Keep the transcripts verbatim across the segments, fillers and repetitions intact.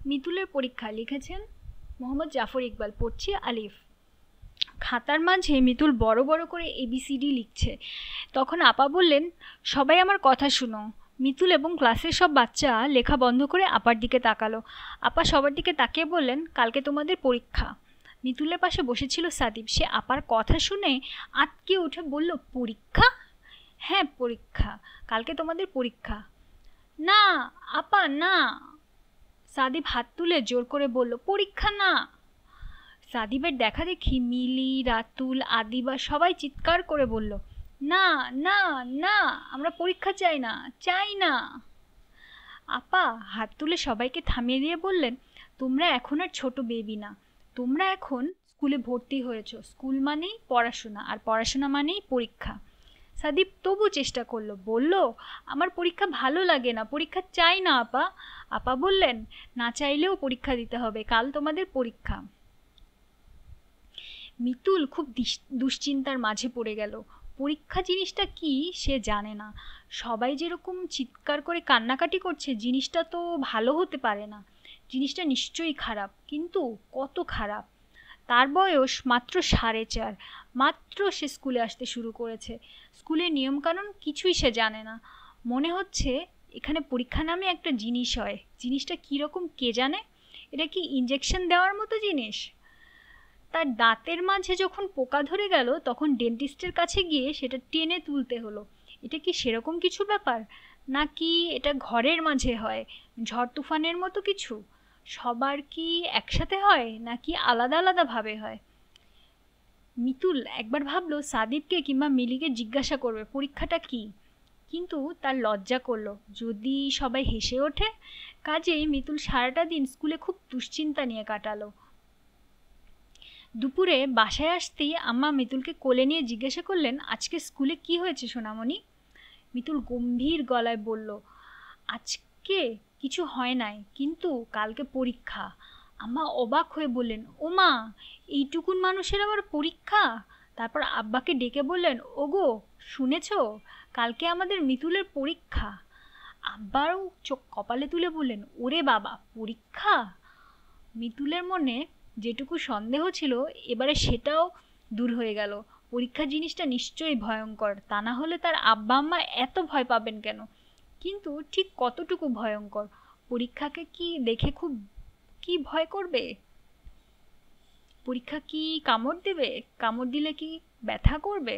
মিতুলের পরীক্ষা লিখেছেন মোহাম্মদ জাফর ইকবাল। পড়ছি আলিফ। খাতার মাঝে মিতুল বড় বড় করে এবিসিডি লিখছে। তখন আপা বললেন, সবাই আমার কথা শুনো। মিতুল এবং ক্লাসের সব বাচ্চা লেখা বন্ধ করে আপার দিকে তাকালো। আপা সবার দিকে তাকিয়ে বললেন, কালকে তোমাদের পরীক্ষা। মিতুলের পাশে বসেছিল সাদিব। সে আপার কথা শুনে আটকে উঠে বলল, পরীক্ষা? হ্যাঁ পরীক্ষা, কালকে তোমাদের পরীক্ষা। না আপা না। সাদিব হাত তুলে জোর করে বলল, পরীক্ষা না। সাদিবের দেখা দেখি মিলি, রাতুল, আদিবা সবাই চিৎকার করে বলল, না না না, আমরা পরীক্ষা চাই না, চাই না। আপা হাত তুলে সবাইকে থামিয়ে দিয়ে বললেন, তোমরা এখন আর ছোট বেবি না, তোমরা এখন স্কুলে ভর্তি হয়েছ। স্কুল মানেই পড়াশোনা, আর পড়াশোনা মানেই পরীক্ষা। সাদিব তবু চেষ্টা করলো, বলল, আমার পরীক্ষা ভালো লাগে না, পরীক্ষা চাই না আপা। আপা বললেন, না চাইলেও পরীক্ষা দিতে হবে, কাল তোমাদের পরীক্ষা। মিতুল খুব দুশ্চিন্তার মাঝে পড়ে গেল। পরীক্ষা জিনিসটা কি সে জানে না। সবাই যেরকম চিৎকার করে কান্নাকাটি করছে, জিনিসটা তো ভালো হতে পারে না, জিনিসটা নিশ্চয়ই খারাপ। কিন্তু কত খারাপ! তার বয়স মাত্র সাড়ে চার, মাত্র সে স্কুলে আসতে শুরু করেছে। স্কুলের নিয়মকানুন কিছুই সে জানে না। মনে হচ্ছে এখানে পরীক্ষা নামে একটা জিনিস হয়, জিনিসটা কীরকম কে জানে। এটা কি ইঞ্জেকশন দেওয়ার মতো জিনিস? তার দাঁতের মাঝে যখন পোকা ধরে গেল, তখন ডেন্টিস্টের কাছে গিয়ে সেটা টেনে তুলতে হলো। এটা কি সেরকম কিছু ব্যাপার, নাকি এটা ঘরের মাঝে হয়, ঝড় তুফানের মতো কিছু? সবার কি একসাথে হয়, নাকি আলাদা আলাদা ভাবে হয়? মিতুল একবার ভাবলো সাদিবকে কিংবা মিলিকে জিজ্ঞাসা করবে পরীক্ষাটা কি, কিন্তু তার লজ্জা করলো, যদি সবাই হেসে ওঠে। কাজেই মিতুল সারাটা দিন স্কুলে খুব দুশ্চিন্তা নিয়ে কাটালো। দুপুরে বাসায় আসতেই আম্মা মিতুলকে কোলে নিয়ে জিজ্ঞাসা করলেন, আজকে স্কুলে কি হয়েছে সোনামণি? মিতুল গম্ভীর গলায় বলল, আজকে কিছু হয় নাই, কিন্তু কালকে পরীক্ষা। আম্মা অবাক হয়ে বললেন, ও মা, এইটুকুন মানুষের আবার পরীক্ষা? তারপর আব্বাকে ডেকে বললেন, ওগো শুনেছ, কালকে আমাদের মিতুলের পরীক্ষা। আব্বারও চোখ কপালে তুলে বললেন, ওরে বাবা, পরীক্ষা! মিতুলের মনে যেটুকু সন্দেহ ছিল এবারে সেটাও দূর হয়ে গেল। পরীক্ষা জিনিসটা নিশ্চয়ই ভয়ঙ্কর, তা না হলে তার আব্বা আম্মা এত ভয় পাবেন কেন? কিন্তু ঠিক কতটুকু ভয়ঙ্কর? পরীক্ষাকে কি দেখে খুব কি ভয় করবে? পরীক্ষা কি কামড় দেবে? কামড় দিলে কি ব্যথা করবে?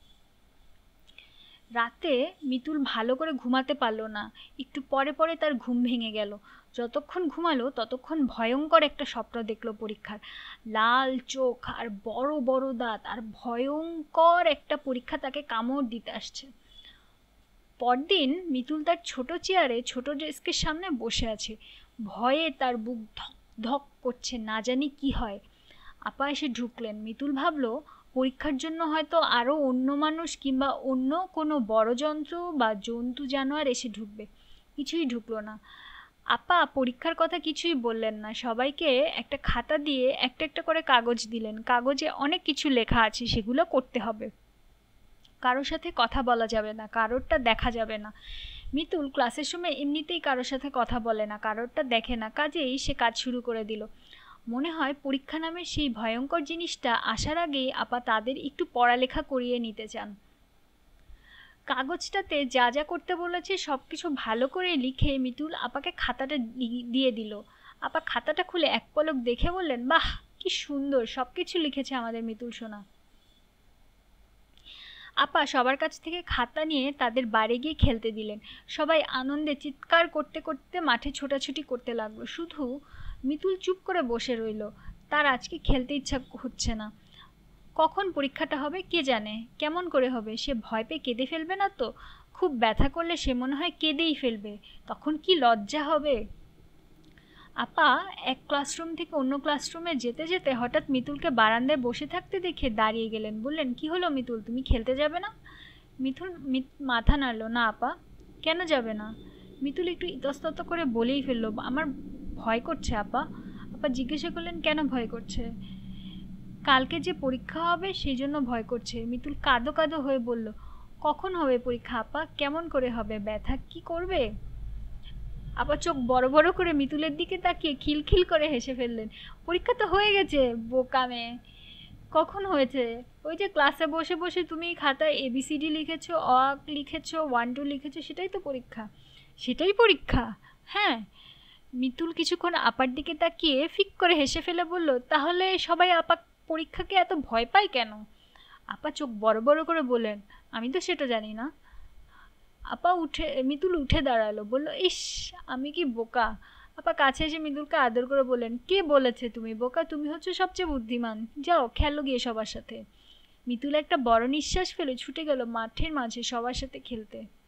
রাতে মিতুল ভালো করে ঘুমাতে পারল না। একটু পরে পরে তার ঘুম ভেঙে গেল। যতক্ষণ ঘুমালো ততক্ষণ ভয়ঙ্কর একটা স্বপ্ন দেখলো পরীক্ষার। লাল চোখ আর বড় বড় দাঁত, আর ভয়ঙ্কর একটা পরীক্ষা তাকে কামড় দিতে আসছে। পরদিন মিতুল তার ছোট চেয়ারে ছোট ডেস্কের সামনে বসে আছে। ভয়ে তার বুক ধক ধক করছে, না জানি কি হয়। আপা এসে ঢুকলেন। মিতুল ভাবলো পরীক্ষার জন্য হয়তো আরও অন্য মানুষ কিংবা অন্য কোনো বড় যন্ত্র বা জন্তু জানোয়ার এসে ঢুকবে। কিছুই ঢুকলো না। আপা পরীক্ষার কথা কিছুই বললেন না। সবাইকে একটা খাতা দিয়ে একটা একটা করে কাগজ দিলেন। কাগজে অনেক কিছু লেখা আছে, সেগুলো করতে হবে। কারোর সাথে কথা বলা যাবে না, কারোরটা দেখা যাবে না। মিতুল ক্লাসের সময় এমনিতেই কারোর সাথে কথা বলে না, কারোরটা দেখে না, কাজেই সে কাজ শুরু করে দিল। মনে হয় পরীক্ষা নামের সেই ভয়ঙ্কর জিনিসটা আসার আগেই আপা তাদের একটু পড়ালেখা করিয়ে নিতে চান। কাগজটাতে যা যা করতে বলেছে সব কিছু ভালো করে লিখে মিতুল আপাকে খাতাটা দিয়ে দিল। আপা খাতাটা খুলে এক পলক দেখে বললেন, বাহ কি সুন্দর, সব কিছু লিখেছে আমাদের মিতুল সোনা। আপা সবার কাছ থেকে খাতা নিয়ে তাদের বাড়ি গিয়ে খেলতে দিলেন। সবাই আনন্দে চিৎকার করতে করতে মাঠে ছোটাছুটি করতে লাগলো। শুধু মিতুল চুপ করে বসে রইল। তার আজকে খেলতে ইচ্ছা হচ্ছে না। কখন পরীক্ষাটা হবে কে জানে, কেমন করে হবে? সে ভয় পেয়ে কেঁদে ফেলবে না তো? খুব ব্যথা করলে সে মনে হয় কেঁদেই ফেলবে। তখন কি লজ্জা হবে। আপা এক ক্লাসরুম থেকে অন্য ক্লাসরুমে যেতে যেতে হঠাৎ মিতুলকে বারান্দায় বসে থাকতে দেখে দাঁড়িয়ে গেলেন। বললেন, কি হলো মিতুল, তুমি খেলতে যাবে না? মিতুল মাথা নাড়ল, না আপা। কেন যাবে না? মিতুল একটু ইতস্তত করে বলেই ফেলল, আমার ভয় করছে আপা। আপা জিজ্ঞাসা করলেন, কেন ভয় করছে? কালকে যে পরীক্ষা হবে সেই জন্য ভয় করছে। মিতুল কাঁদো কাঁদো হয়ে বলল, কখন হবে পরীক্ষা আপা, কেমন করে হবে, ব্যথা কি করবে? আপা চোখ বড় বড় করে মিতুলের দিকে তাকিয়ে খিলখিল করে হেসে ফেললেন। পরীক্ষা তো হয়ে গেছে বোকা মেয়ে। কখন হয়েছে? ওই যে ক্লাসে বসে বসে তুমি খাতায় এবিসিডি লিখেছো, অ লিখেছো, ওয়ান টু লিখেছো, সেটাই তো পরীক্ষা। সেটাই পরীক্ষা? হ্যাঁ। মিতুল কিছুক্ষণ আপার দিকে তাকিয়ে ফিক করে হেসে ফেলে বলল, তাহলে সবাই আপা পরীক্ষাকে এত ভয় পায় কেন? আপা চোখ বড় বড় করে বললেন, আমি তো সেটা জানি না। আপা উঠে মিতুল উঠে দাঁড়ালো, বলল, ইস আমি কি বোকা। আপা কাছে এসে মিতুলকে আদর করে বললেন, কে বলেছে তুমি বোকা? তুমি হচ্ছে সবচেয়ে বুদ্ধিমান। যাও খেলো গিয়ে সবার সাথে। মিতুল একটা বড় নিঃশ্বাস ফেলে ছুটে গেল মাঠের মাঝে সবার সাথে খেলতে।